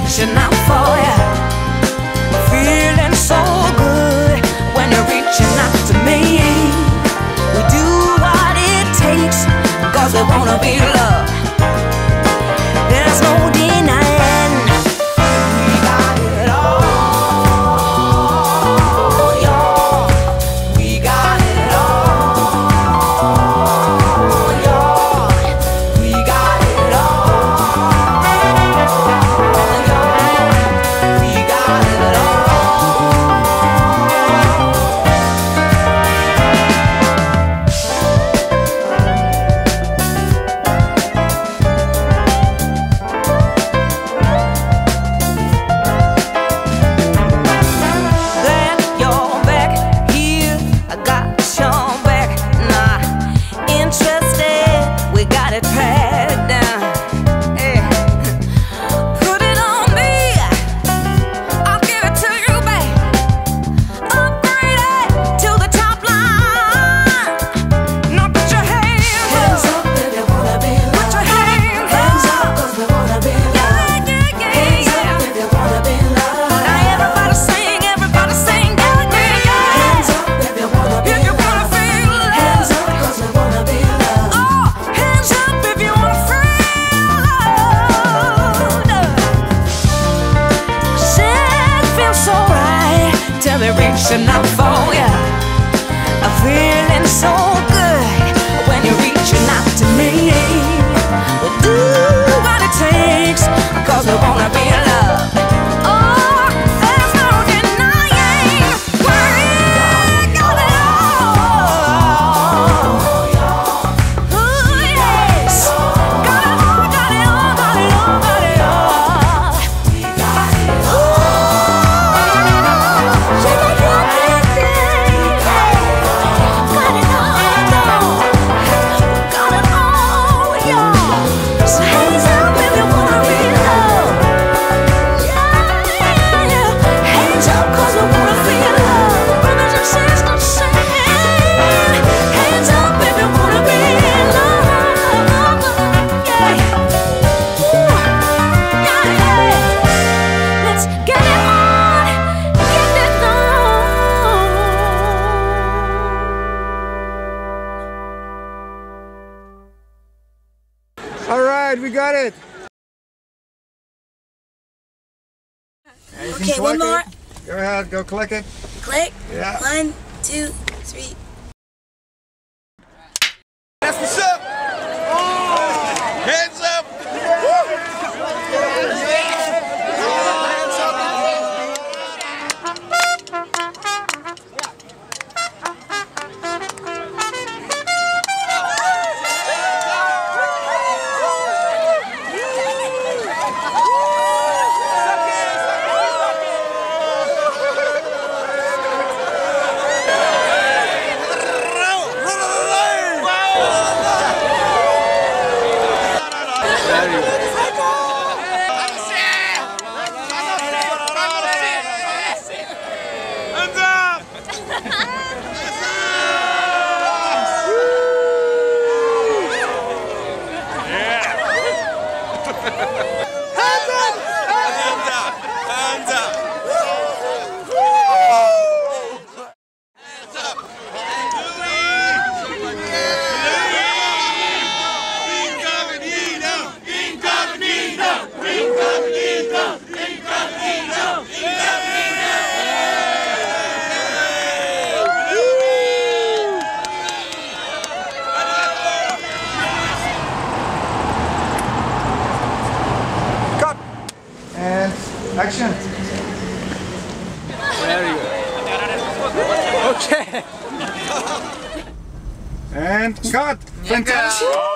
reaching out for you, feeling so good when you're reaching out to me. We do what it takes, 'cause we wanna be loved. There's no denying we got it all, y'all. We got it all, y'all. We got it all, y'all. We got it all. Reaching out for you, I'm feeling so good when you're reaching out to me. We'll do what it takes, 'cause we wanna be loved. Oh, there's no denying we got it all. Ooh, yes, got it all, got it all, got it all, got it all. We got it all. All right, we got it. Okay, one more. Go ahead, go click it. Click. Yeah. 1, 2, 3. That's what's up. Hands up. Action. There you go. Okay. And cut. Fantastic.